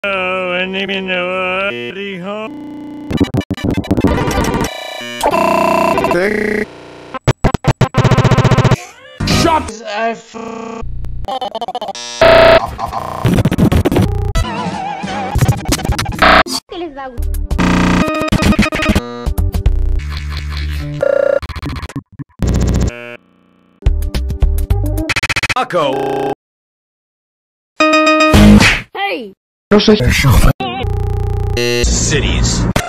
Oh, and even though Shut F. Taco. Hey! Cities.